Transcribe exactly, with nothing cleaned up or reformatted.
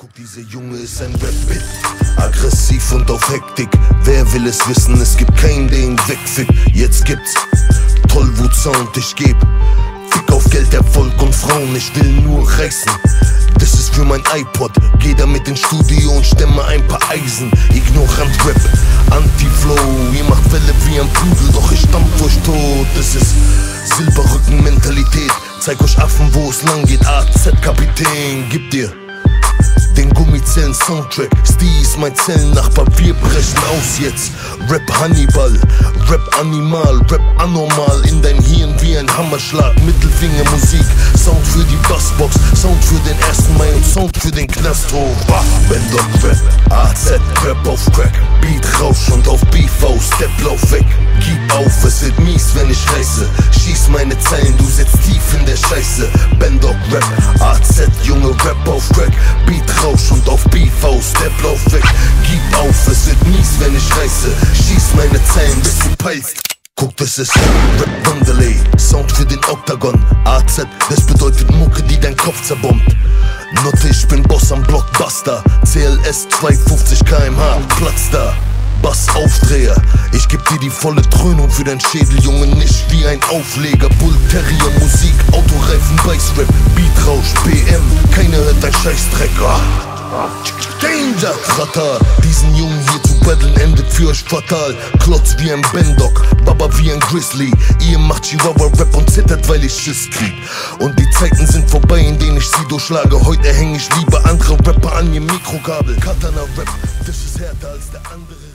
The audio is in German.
Guck, diese Junge ist ein Rap-Bit, aggressiv und auf Hektik. Wer will es wissen, es gibt keinen, der ihn wegfickt. Jetzt gibt's Tollwut-Sound, ich geb Fick auf Geld, Erfolg und Frauen, ich will nur reißen. Das ist für mein iPod, geh damit ins Studio und stemme ein paar Eisen. Ignorant-Rap, Anti-Flow, ihr macht Welle wie ein Pudel, doch ich stampf euch tot. Das ist Silberrücken-Mentalität, zeig euch Affen, wo es lang geht. A Z-Kapitän, gib dir den Gummizellen-Soundtrack. Steve ist mein Zellennachbar, wir brechen aus jetzt. Rap Hannibal, Rap Animal, Rap anormal. In dein Hirn wie ein Hammerschlag, Mittelfinger Musik. Sound für die Bassbox, Sound für den ersten Mai und Sound für den Knasthof. Bendok Rap, A Z Rap auf Crack. Beat Rausch und auf B V, Step lauf weg. Gib auf, es wird mies, wenn ich reiße. Schieß meine Zeilen, du sitzt tief in der Scheiße. Bendok Rap, A Z, Junge Rap auf Crack. Beat Rausch und auf B V, Step lauf weg. Gib auf, es wird mies, wenn ich reiße. Schieß meine Zeilen, bis du peilst. Guck, das ist Rap Wanderley, Sound für den Oktagon. A Z, das bedeutet Mucke, die dein Kopf zerbombt. Note, ich bin Boss am Blockbuster. C L S zweihundertfünfzig Kilometer pro Stunde, Platz da. Bass-Aufdreher, ich geb dir die volle Dröhnung für dein Schädel, Junge, nicht wie ein Aufleger. Bull Terrier Musik, Autoreifen, Bassrap, Beatrausch, B M, keiner hört dein Scheißdreck. Ah. Danger, Krater, diesen Jungen hier zu battlen endet für euch fatal. Klotz wie ein Bendok, Baba wie ein Grizzly. Ihr macht Chihuahua-Rap und zittert, weil ich Schiss krieg. Und die Zeiten sind vorbei, in denen ich sie durchschlage. Heute häng ich lieber andere Rapper an ihr Mikrokabel. Katana-Rap, das ist härter als der andere.